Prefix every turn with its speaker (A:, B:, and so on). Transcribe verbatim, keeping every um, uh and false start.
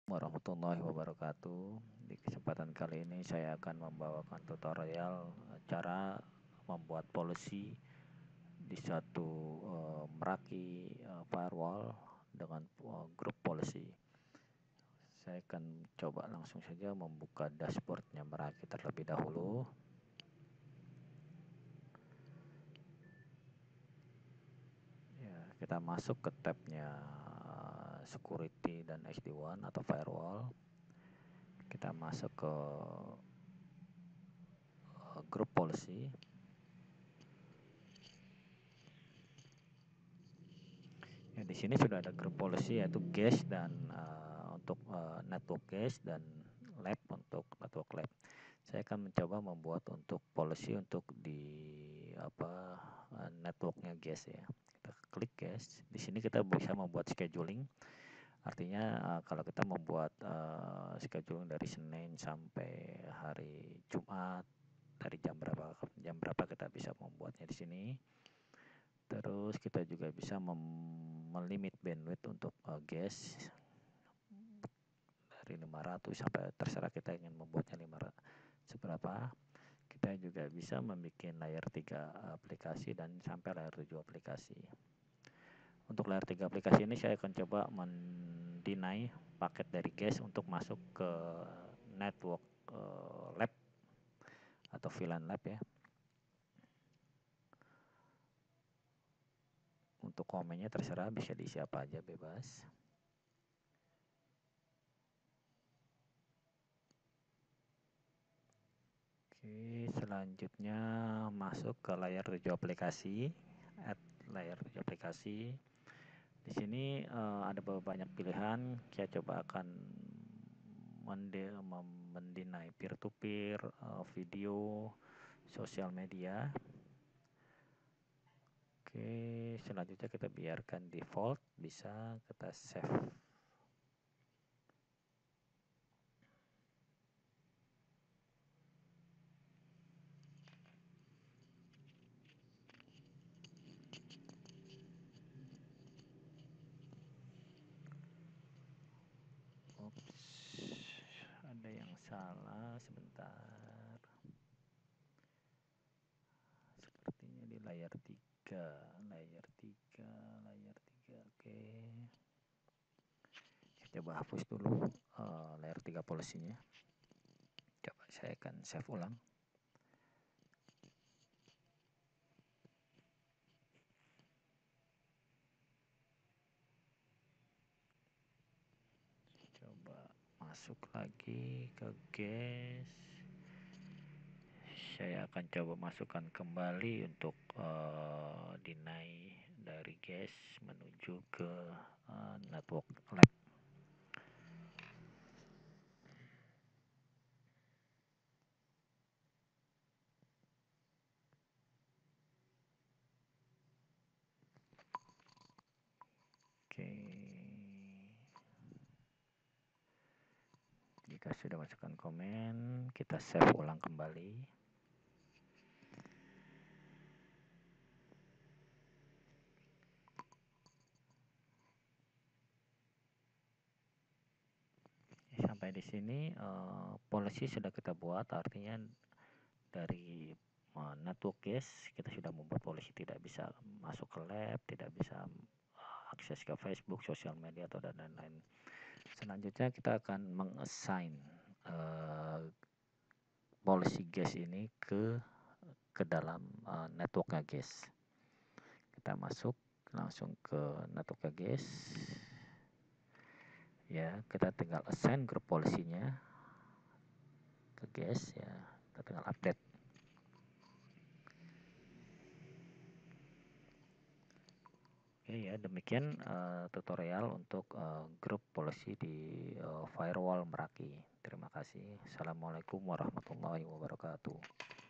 A: Warahmatullahi wabarakatuh. Di kesempatan kali ini saya akan membawakan tutorial eh, cara membuat policy di satu eh, Meraki eh, firewall dengan eh, grup policy. Saya akan coba langsung saja membuka dashboardnya Meraki terlebih dahulu. Ya, kita masuk ke tabnya eh, security dan S D WAN atau firewall. Kita masuk ke uh, group policy. Ya, di sini sudah ada group policy yaitu guest dan uh, untuk uh, network guest dan lab untuk network lab. Saya akan mencoba membuat untuk policy untuk di apa uh, networknya guest ya. Kita klik guest. Di sini kita bisa membuat scheduling. Artinya uh, kalau kita membuat uh, scheduling dari Senin sampai hari Jumat, dari jam berapa ke jam berapa kita bisa membuatnya di sini. Terus kita juga bisa melimit bandwidth untuk uh, guest dari lima ratus sampai terserah kita ingin membuatnya lima ratus seberapa. Kita juga bisa membuat layer tiga aplikasi dan sampai layer tujuh aplikasi. Untuk layer tiga aplikasi ini saya akan coba mendeny paket dari guest untuk masuk ke network uh, lab atau V LAN lab ya. Untuk komennya terserah, bisa diisi apa aja, bebas. Oke, selanjutnya masuk ke layar tujuh aplikasi, add layar tujuh aplikasi. Di sini uh, ada banyak pilihan. Saya coba akan mendeny peer-to-peer, uh, video, sosial media. Oke, selanjutnya kita biarkan default, bisa kita save. Oops, ada yang salah, sebentar. Sepertinya di layar tiga, layar tiga, layar tiga. Oke. Saya coba hapus dulu uh, layar tiga polisinya. Coba saya akan save ulang. Coba masuk lagi ke guest. Saya akan coba masukkan kembali untuk uh, deny dari guest menuju ke uh, network lab. Oke. Jika sudah masukkan komen, kita save ulang kembali. Sampai di sini uh, policy sudah kita buat, artinya dari uh, network guest kita sudah membuat policy tidak bisa masuk ke lab, tidak bisa uh, akses ke Facebook, sosial media atau dan lain-lain. Selanjutnya kita akan mengassign uh, policy guest ini ke ke dalam uh, networknya guest. Kita masuk langsung ke networknya guest. Ya, kita tinggal assign grup polisinya ke guest ya. Kita tinggal update. Oke ya, demikian uh, tutorial untuk uh, grup policy di uh, firewall Meraki. Terima kasih. Assalamualaikum warahmatullahi wabarakatuh.